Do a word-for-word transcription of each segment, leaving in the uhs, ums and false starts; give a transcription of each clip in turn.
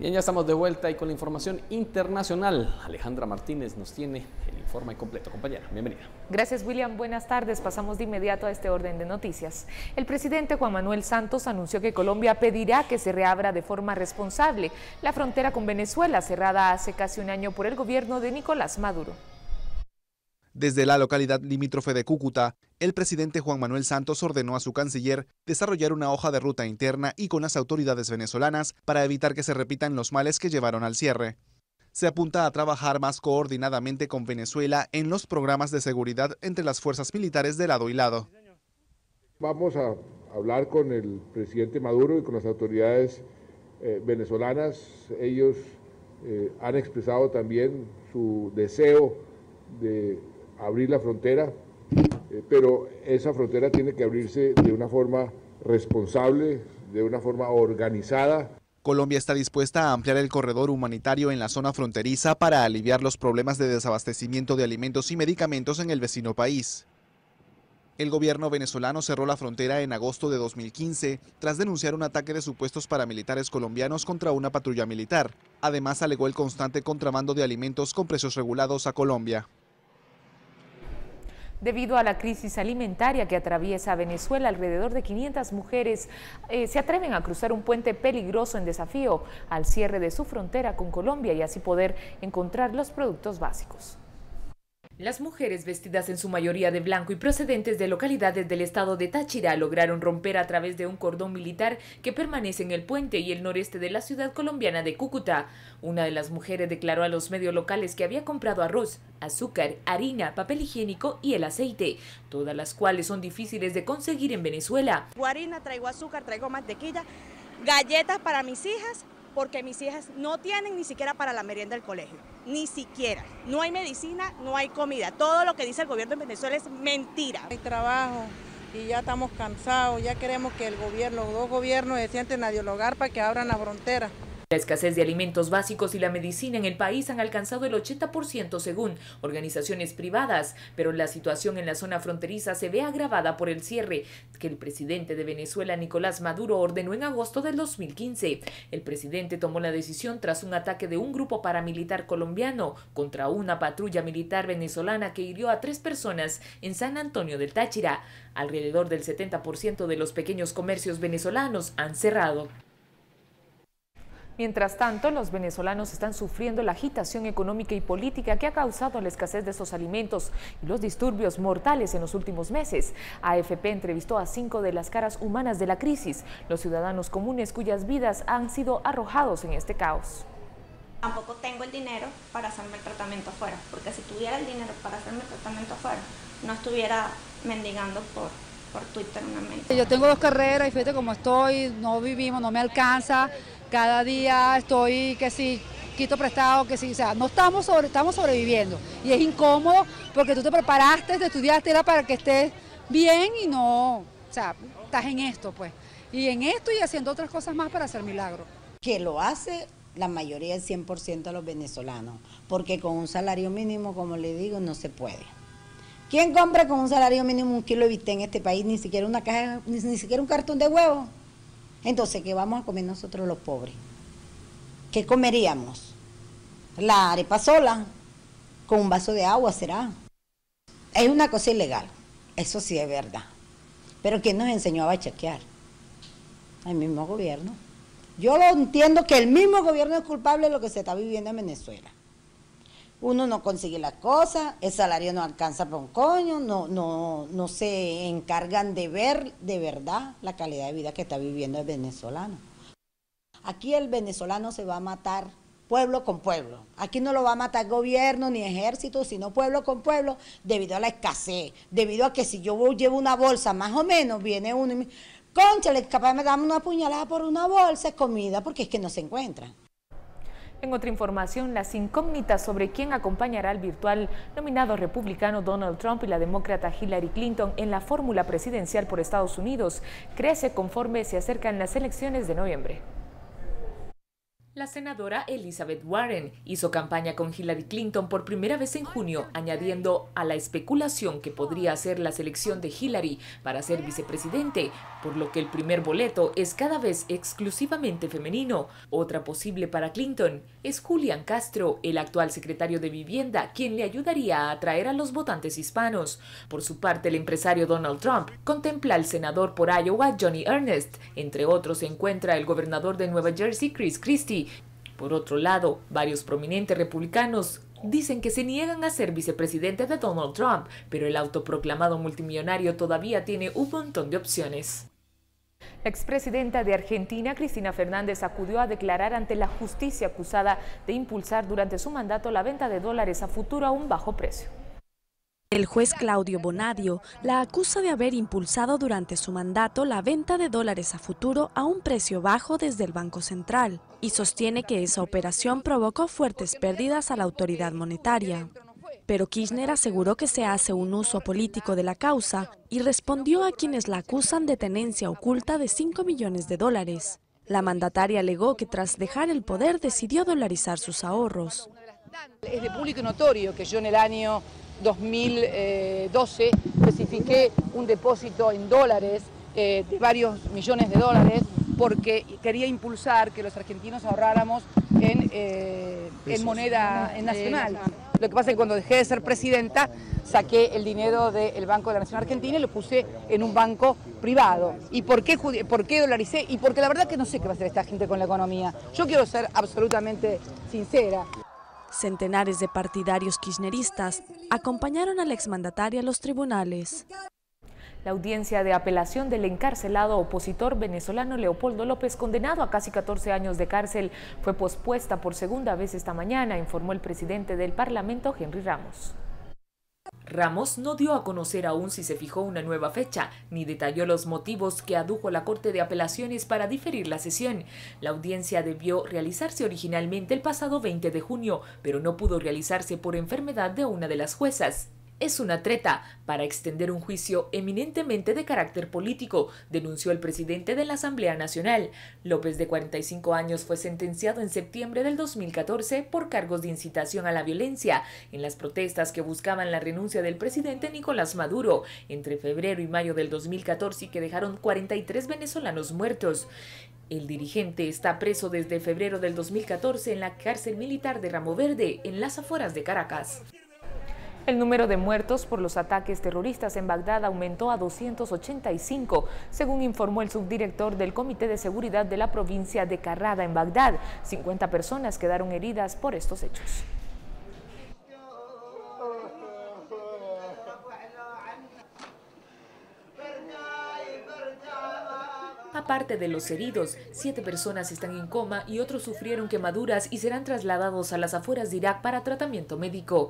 Bien, ya estamos de vuelta y con la información internacional. Alejandra Martínez nos tiene el informe completo. Compañera, bienvenida. Gracias, William. Buenas tardes. Pasamos de inmediato a este orden de noticias. El presidente Juan Manuel Santos anunció que Colombia pedirá que se reabra de forma responsable la frontera con Venezuela, cerrada hace casi un año por el gobierno de Nicolás Maduro. Desde la localidad limítrofe de Cúcuta, el presidente Juan Manuel Santos ordenó a su canciller desarrollar una hoja de ruta interna y con las autoridades venezolanas para evitar que se repitan los males que llevaron al cierre. Se apunta a trabajar más coordinadamente con Venezuela en los programas de seguridad entre las fuerzas militares de lado y lado. Vamos a hablar con el presidente Maduro y con las autoridades eh, venezolanas. Ellos eh, han expresado también su deseo de abrir la frontera, eh, pero esa frontera tiene que abrirse de una forma responsable, de una forma organizada. Colombia está dispuesta a ampliar el corredor humanitario en la zona fronteriza para aliviar los problemas de desabastecimiento de alimentos y medicamentos en el vecino país. El gobierno venezolano cerró la frontera en agosto de dos mil quince tras denunciar un ataque de supuestos paramilitares colombianos contra una patrulla militar. Además, alegó el constante contrabando de alimentos con precios regulados a Colombia. Debido a la crisis alimentaria que atraviesa Venezuela, alrededor de quinientas mujeres eh, se atreven a cruzar un puente peligroso en desafío al cierre de su frontera con Colombia y así poder encontrar los productos básicos. Las mujeres, vestidas en su mayoría de blanco y procedentes de localidades del estado de Táchira, lograron romper a través de un cordón militar que permanece en el puente y el noreste de la ciudad colombiana de Cúcuta. Una de las mujeres declaró a los medios locales que había comprado arroz, azúcar, harina, papel higiénico y el aceite, todas las cuales son difíciles de conseguir en Venezuela. Traigo harina, traigo azúcar, traigo mantequilla, galletas para mis hijas, porque mis hijas no tienen ni siquiera para la merienda del colegio, ni siquiera. No hay medicina, no hay comida. Todo lo que dice el gobierno de Venezuela es mentira. Hay trabajo y ya estamos cansados, ya queremos que el gobierno, los dos gobiernos se sienten a dialogar para que abran la frontera. La escasez de alimentos básicos y la medicina en el país han alcanzado el ochenta por ciento según organizaciones privadas, pero la situación en la zona fronteriza se ve agravada por el cierre que el presidente de Venezuela, Nicolás Maduro, ordenó en agosto del dos mil quince. El presidente tomó la decisión tras un ataque de un grupo paramilitar colombiano contra una patrulla militar venezolana que hirió a tres personas en San Antonio del Táchira. Alrededor del setenta por ciento de los pequeños comercios venezolanos han cerrado. Mientras tanto, los venezolanos están sufriendo la agitación económica y política que ha causado la escasez de estos alimentos y los disturbios mortales en los últimos meses. A F P entrevistó a cinco de las caras humanas de la crisis, los ciudadanos comunes cuyas vidas han sido arrojados en este caos. Tampoco tengo el dinero para hacerme el tratamiento afuera, porque si tuviera el dinero para hacerme el tratamiento afuera, no estuviera mendigando por, por Twitter una mente. Yo tengo dos carreras y fíjate cómo estoy, no vivimos, no me alcanza. Cada día estoy que si quito prestado, que si, o sea, no estamos, sobre, estamos sobreviviendo. Y es incómodo porque tú te preparaste, te estudiaste, era para que estés bien y no, o sea, estás en esto pues. Y en esto y haciendo otras cosas más para hacer milagros. Que lo hace la mayoría, el cien por ciento de los venezolanos, porque con un salario mínimo, como le digo, no se puede. ¿Quién compra con un salario mínimo un kilo de bistec en este país? Ni siquiera una caja, ni, ni siquiera un cartón de huevo. Entonces, ¿qué vamos a comer nosotros los pobres? ¿Qué comeríamos? La arepa sola, con un vaso de agua, ¿será? Es una cosa ilegal, eso sí es verdad. Pero ¿quién nos enseñó a bachaquear? El mismo gobierno. Yo lo entiendo que el mismo gobierno es culpable de lo que se está viviendo en Venezuela. Uno no consigue las cosas, el salario no alcanza para un coño, no, no, no se encargan de ver de verdad la calidad de vida que está viviendo el venezolano. Aquí el venezolano se va a matar pueblo con pueblo. Aquí no lo va a matar gobierno ni ejército, sino pueblo con pueblo, debido a la escasez, debido a que si yo llevo una bolsa, más o menos, viene uno y me... Cónchale, capaz me dan una puñalada por una bolsa de comida, porque es que no se encuentran. En otra información, las incógnitas sobre quién acompañará al virtual nominado republicano Donald Trump y la demócrata Hillary Clinton en la fórmula presidencial por Estados Unidos crece conforme se acercan las elecciones de noviembre. La senadora Elizabeth Warren hizo campaña con Hillary Clinton por primera vez en junio, añadiendo a la especulación que podría ser la selección de Hillary para ser vicepresidente, por lo que el primer boleto es cada vez exclusivamente femenino. Otra posible para Clinton es Julian Castro, el actual secretario de Vivienda, quien le ayudaría a atraer a los votantes hispanos. Por su parte, el empresario Donald Trump contempla al senador por Iowa Johnny Ernest. Entre otros se encuentra el gobernador de Nueva Jersey Chris Christie. Por otro lado, varios prominentes republicanos dicen que se niegan a ser vicepresidente de Donald Trump, pero el autoproclamado multimillonario todavía tiene un montón de opciones. La expresidenta de Argentina, Cristina Fernández, acudió a declarar ante la justicia acusada de impulsar durante su mandato la venta de dólares a futuro a un bajo precio. El juez Claudio Bonadio la acusa de haber impulsado durante su mandato la venta de dólares a futuro a un precio bajo desde el Banco Central y sostiene que esa operación provocó fuertes pérdidas a la autoridad monetaria. Pero Kirchner aseguró que se hace un uso político de la causa y respondió a quienes la acusan de tenencia oculta de cinco millones de dólares. La mandataria alegó que tras dejar el poder decidió dolarizar sus ahorros. Es de público y notorio que yo en el año dos mil doce especifiqué un depósito en dólares eh, de varios millones de dólares porque quería impulsar que los argentinos ahorráramos en, eh, en moneda en nacional. Lo que pasa es que cuando dejé de ser presidenta saqué el dinero del Banco de la Nación Argentina y lo puse en un banco privado. ¿Y por qué, por qué dolaricé? Y porque la verdad que no sé qué va a hacer esta gente con la economía. Yo quiero ser absolutamente sincera. Centenares de partidarios kirchneristas acompañaron a la exmandataria a los tribunales. La audiencia de apelación del encarcelado opositor venezolano Leopoldo López, condenado a casi catorce años de cárcel, fue pospuesta por segunda vez esta mañana, informó el presidente del Parlamento, Henry Ramos. Ramos no dio a conocer aún si se fijó una nueva fecha, ni detalló los motivos que adujo la Corte de Apelaciones para diferir la sesión. La audiencia debió realizarse originalmente el pasado veinte de junio, pero no pudo realizarse por enfermedad de una de las juezas. Es una treta para extender un juicio eminentemente de carácter político, denunció el presidente de la Asamblea Nacional. López, de cuarenta y cinco años, fue sentenciado en septiembre del dos mil catorce por cargos de incitación a la violencia en las protestas que buscaban la renuncia del presidente Nicolás Maduro entre febrero y mayo del dos mil catorce y que dejaron cuarenta y tres venezolanos muertos. El dirigente está preso desde febrero del dos mil catorce en la cárcel militar de Ramo Verde, en las afueras de Caracas. El número de muertos por los ataques terroristas en Bagdad aumentó a doscientos ochenta y cinco, según informó el subdirector del Comité de Seguridad de la provincia de Carrada en Bagdad. cincuenta personas quedaron heridas por estos hechos. Aparte de los heridos, siete personas están en coma y otros sufrieron quemaduras y serán trasladados a las afueras de Irak para tratamiento médico.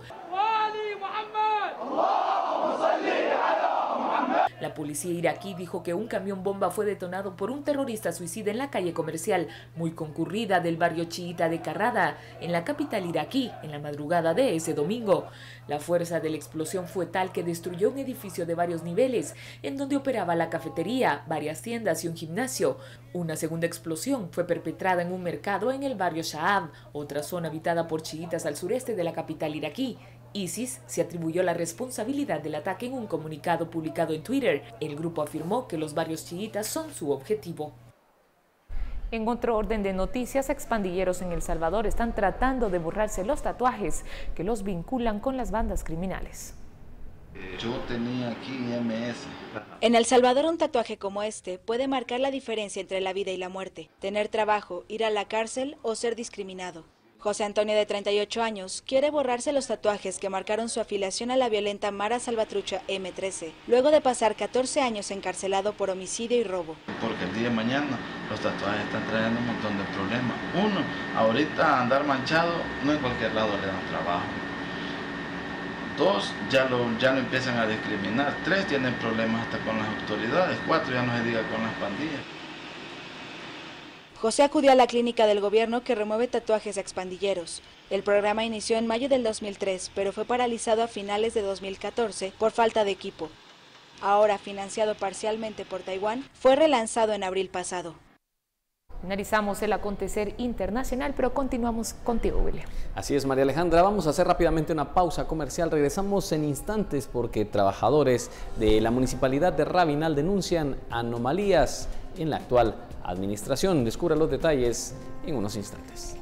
La policía iraquí dijo que un camión bomba fue detonado por un terrorista suicida en la calle comercial muy concurrida del barrio chiita de Carrada, en la capital iraquí, en la madrugada de ese domingo. La fuerza de la explosión fue tal que destruyó un edificio de varios niveles, en donde operaba la cafetería, varias tiendas y un gimnasio. Una segunda explosión fue perpetrada en un mercado en el barrio Shahab, otra zona habitada por chiitas al sureste de la capital iraquí. ISIS se atribuyó la responsabilidad del ataque en un comunicado publicado en Twitter. El grupo afirmó que los barrios chiitas son su objetivo. En otro orden de noticias, expandilleros en El Salvador están tratando de borrarse los tatuajes que los vinculan con las bandas criminales. Yo tenía aquí M S. En El Salvador, un tatuaje como este puede marcar la diferencia entre la vida y la muerte, tener trabajo, ir a la cárcel o ser discriminado. José Antonio, de treinta y ocho años, quiere borrarse los tatuajes que marcaron su afiliación a la violenta Mara Salvatrucha eme trece, luego de pasar catorce años encarcelado por homicidio y robo. Porque el día de mañana los tatuajes están trayendo un montón de problemas. Uno, ahorita andar manchado no en cualquier lado le dan trabajo. Dos, ya lo, ya lo empiezan a discriminar. Tres, tienen problemas hasta con las autoridades. Cuatro, ya no se diga con las pandillas. José acudió a la clínica del gobierno que remueve tatuajes a expandilleros. El programa inició en mayo del dos mil tres, pero fue paralizado a finales de dos mil catorce por falta de equipo. Ahora, financiado parcialmente por Taiwán, fue relanzado en abril pasado. Finalizamos el acontecer internacional, pero continuamos contigo, William. Así es, María Alejandra. Vamos a hacer rápidamente una pausa comercial. Regresamos en instantes porque trabajadores de la Municipalidad de Rabinal denuncian anomalías en la actual administración. Descubra los detalles en unos instantes.